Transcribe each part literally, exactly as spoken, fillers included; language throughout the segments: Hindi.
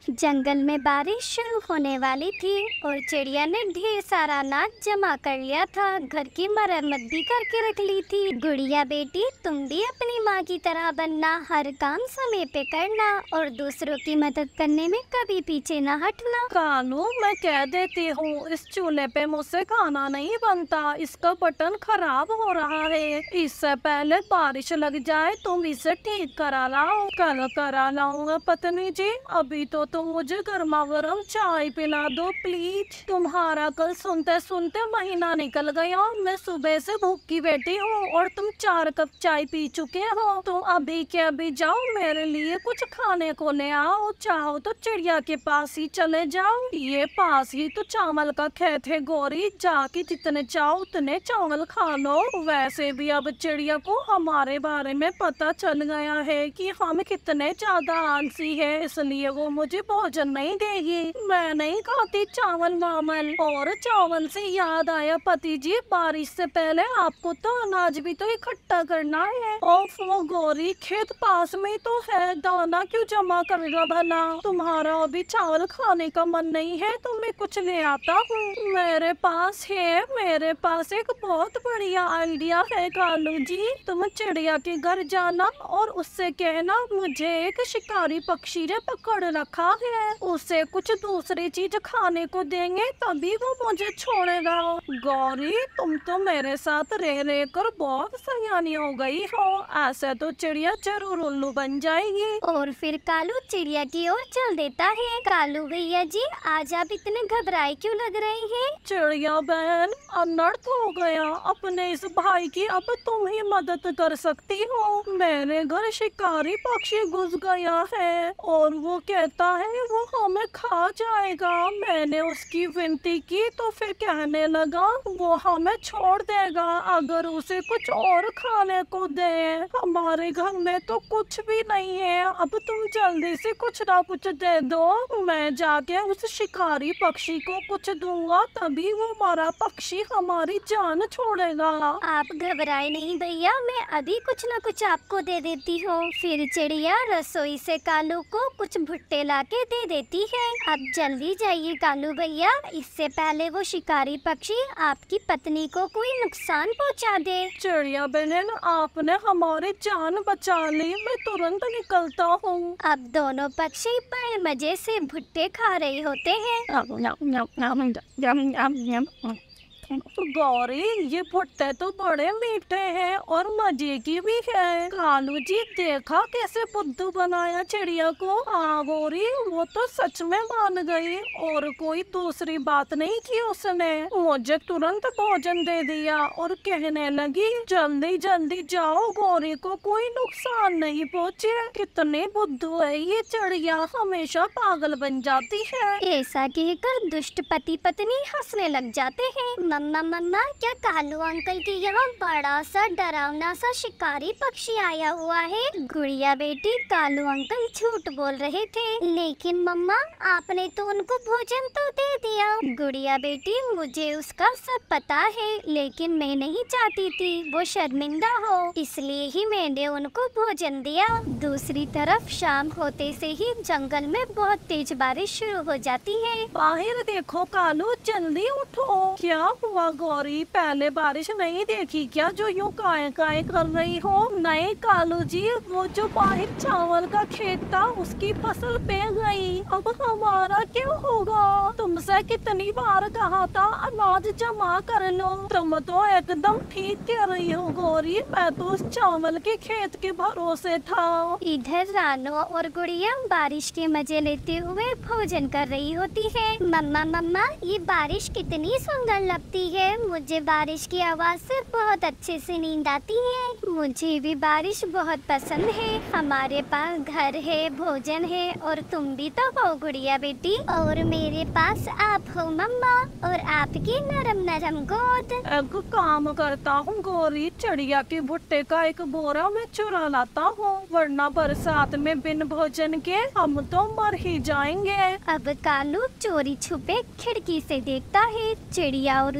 जंगल में बारिश शुरू होने वाली थी और चिड़िया ने ढेर सारा अनाज जमा कर लिया था। घर की मरम्मत भी करके रख ली थी। गुड़िया बेटी, तुम भी अपनी माँ की तरह बनना, हर काम समय पे करना और दूसरों की मदद करने में कभी पीछे न हटना। कानू, मैं कह देती हूँ, इस चूल्हे पे मुझसे खाना नहीं बनता। इसका बटन खराब हो रहा है। इससे पहले बारिश लग जाए तुम इसे ठीक करा लाओ। कल करा लाऊंगा पत्नी जी, अभी तो तुम मुझे गर्मा गर्म चाय पिला दो प्लीज। तुम्हारा कल सुनते सुनते महीना निकल गया। मैं सुबह से भूखी बैठी हूँ और तुम चार कप चाय पी चुके हो। तुम अभी के अभी जाओ, मेरे लिए कुछ खाने को ले आओ। चाहो तो चिड़िया के पास ही चले जाओ, ये पास ही तो चावल का खेत है गौरी। जाके जितने चाहो उतने चावल खा लो। वैसे भी अब चिड़िया को हमारे बारे में पता चल गया है कि हम कितने ज्यादा आलसी है, इसलिए वो मुझे भोजन नहीं देगी। मैं नहीं खाती चावल वावल। और चावल से याद आया पति जी, बारिश से पहले आपको तो अनाज भी तो इकट्ठा करना है। ओफ वो गौरी, खेत पास में तो है, दाना क्यों जमा करेगा भला। तुम्हारा अभी चावल खाने का मन नहीं है तो मैं कुछ ले आता हूँ। मेरे पास है, मेरे पास एक बहुत बढ़िया आइडिया है कालू जी। तुम चिड़िया के घर जाना और उससे कहना मुझे एक शिकारी पक्षी ने पकड़ रखा है, उसे कुछ दूसरी चीज खाने को देंगे तभी वो मुझे छोड़ेगा। गौरी, तुम तो मेरे साथ रह रह कर बहुत सयानी हो गई हो। ऐसे तो चिड़िया जरूर उल्लू बन जाएगी। और फिर कालू चिड़िया की ओर चल देता है। कालू भैया जी, आज आप इतने घबराए क्यों लग रहे हैं? चिड़िया बहन, अनर्थ हो गया। अपने इस भाई की अब तुम ही मदद कर सकती हो। मेरे घर शिकारी पक्षी घुस गया है और वो कहता है वो हमें खा जाएगा। मैंने उसकी विनती की तो फिर कहने लगा वो हमें छोड़ देगा अगर उसे कुछ और खाने को दे। हमारे घर में तो कुछ भी नहीं है, अब तुम जल्दी से कुछ ना कुछ दे दो। मैं जाके उस शिकारी पक्षी को कुछ दूंगा तभी वो हमारा पक्षी हमारी जान छोड़ेगा। आप घबराए नहीं भैया, मैं अभी कुछ न कुछ आपको दे देती हूँ। फिर चिड़िया रसोई से कालू को कुछ भुट्टे लाके दे देती है। अब जल्दी जाइए कालू भैया, इससे पहले वो शिकारी पक्षी आपकी पत्नी को कोई नुकसान पहुँचा दे। चिड़िया बहन, आपने हमारी जान बचा ली, मैं तुरंत निकलता हूँ। अब दोनों पक्षी बड़े मजे से भुट्टे खा रहे होते हैं। गौरी, ये भुट्टे तो बड़े मीठे हैं और मजे की भी है। कालू जी, देखा कैसे बुद्धू बनाया चिड़िया को। हाँ गौरी, वो तो सच में मान गई और कोई दूसरी बात नहीं की उसने। मुझे तुरंत भोजन दे दिया और कहने लगी जल्दी जल्दी जाओ, गौरी को कोई नुकसान नहीं पहुँचे। कितनी बुद्धू है ये चिड़िया, हमेशा पागल बन जाती है। ऐसा कहकर दुष्ट पति पत्नी हंसने लग जाते हैं। मम्मा मम्मा, क्या कालू अंकल के यहाँ बड़ा सा डरावना सा शिकारी पक्षी आया हुआ है? गुड़िया बेटी, कालू अंकल झूठ बोल रहे थे। लेकिन मम्मा, आपने तो उनको भोजन तो दे दिया। गुड़िया बेटी, मुझे उसका सब पता है, लेकिन मैं नहीं चाहती थी वो शर्मिंदा हो, इसलिए ही मैंने उनको भोजन दिया। दूसरी तरफ शाम होते से ही जंगल में बहुत तेज बारिश शुरू हो जाती है। बाहर देखो कालू, जल्दी उठो। क्या हुआ गौरी, पहले बारिश नहीं देखी क्या जो यूं काय काय कर रही हो? नहीं कालू जी, वो जो बाहर चावल का खेत था उसकी फसल पे गई। अब हमारा क्या होगा? तुमसे कितनी बार कहा था अनाज जमा कर लो। तुम तो एकदम ठीक कह रही हो गौरी, मैं तो उस चावल के खेत के भरोसे था। इधर रानो और गुड़िया बारिश के मजे लेते हुए भोजन कर रही होती है। मम्मा मम्मा, ये बारिश कितनी सुंदर लगती है। मुझे बारिश की आवाज से बहुत अच्छे से नींद आती है। मुझे भी बारिश बहुत पसंद है। हमारे पास घर है, भोजन है और तुम भी तो हो गुड़िया बेटी, और मेरे पास आप हो मम्मा और आपकी नरम नरम गोद। एक काम करता हूँ गौरी, चिड़िया के भुट्टे का एक बोरा मैं चुरा लाता हूँ, वरना बरसात में बिन भोजन के हम तो मर ही जाएंगे। अब कालू चोरी छुपे खिड़की से देखता है चिड़िया और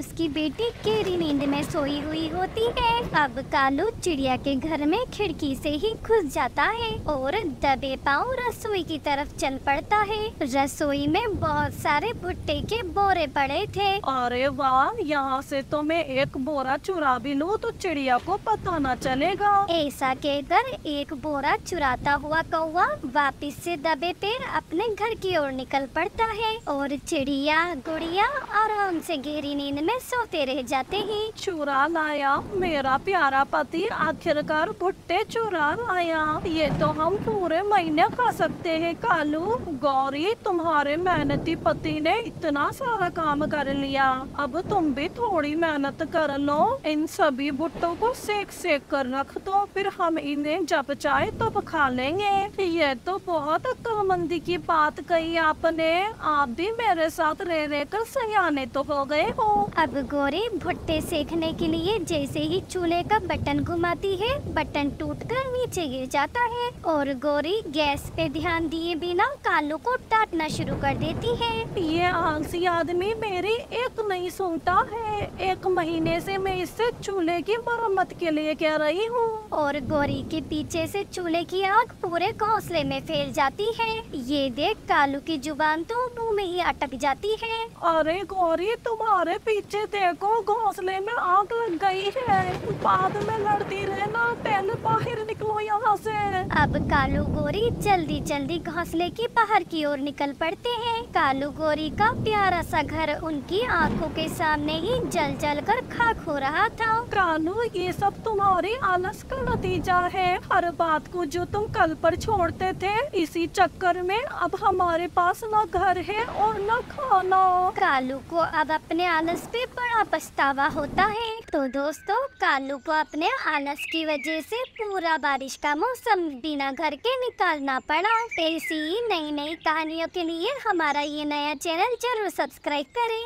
उसकी बेटी गहरी नींद में सोई हुई होती है। अब कालू चिड़िया के घर में खिड़की से ही घुस जाता है और दबे पांव रसोई की तरफ चल पड़ता है। रसोई में बहुत सारे भुट्टे के बोरे पड़े थे। अरे वाह, यहाँ से तो मैं एक बोरा चुरा भी लूँ तो चिड़िया को पता न चलेगा। ऐसा कहकर एक बोरा चुराता हुआ कौवा वापिस से दबे पैर अपने घर की ओर निकल पड़ता है और चिड़िया, गुड़िया और उनसे गहरी नींद में सोते रह जाते हैं। चुरा लाया मेरा प्यारा पति, आखिरकार भुट्टे चुरा लाया। ये तो हम पूरे महीने खा सकते हैं। कालू, गौरी, तुम्हारे मेहनती पति ने इतना सारा काम कर लिया, अब तुम भी थोड़ी मेहनत कर लो। इन सभी भुट्टों को सेक सेक कर रख दो, फिर हम इन्हें जब चाहे तब खा लेंगे। ये तो बहुत अक्लमंदी की बात कही आपने। आप भी मेरे साथ रह रह कर सयाने तो हो गए हो। अब गौरी भुट्टे सेकने के लिए जैसे ही चूल्हे का बटन घुमाती है, बटन टूटकर नीचे गिर जाता है और गौरी गैस पे ध्यान दिए बिना कालू को डांटना शुरू कर देती है। ये आलसी आदमी मेरी एक नहीं सुनता है। एक महीने से मैं इससे चूल्हे की मरम्मत के लिए कह रही हूँ। और गौरी के पीछे से चूल्हे की आग पूरे घोंसले में फैल जाती है। ये देख कालू की जुबान तो मुंह में ही अटक जाती है। अरे गौरी, तुम्हारे पीछे देखो, घोंसले में आग लग गई है। बाद में लड़ती रहना, पहले बाहर निकलो यहाँ से। अब कालू गौरी जल्दी जल्दी घोंसले की बाहर की ओर निकल पड़ते हैं। कालू गौरी का प्यारा सा घर उनकी आंखों के सामने ही जल जल कर खाक हो रहा था। कालू, ये सब तुम्हारी आलस का नतीजा है। हर बात को जो तुम कल पर छोड़ते थे, इसी चक्कर में अब हमारे पास न घर है और न खाना। कालू को अब अपने आलस पे बड़ा पछतावा होता है। तो दोस्तों, कालू को अपने आलस की वजह से पूरा बारिश का मौसम बिना घर के निकालना पड़ा। ऐसी ही नई नई कहानियों के लिए हमारा ये नया चैनल जरूर सब्सक्राइब करें।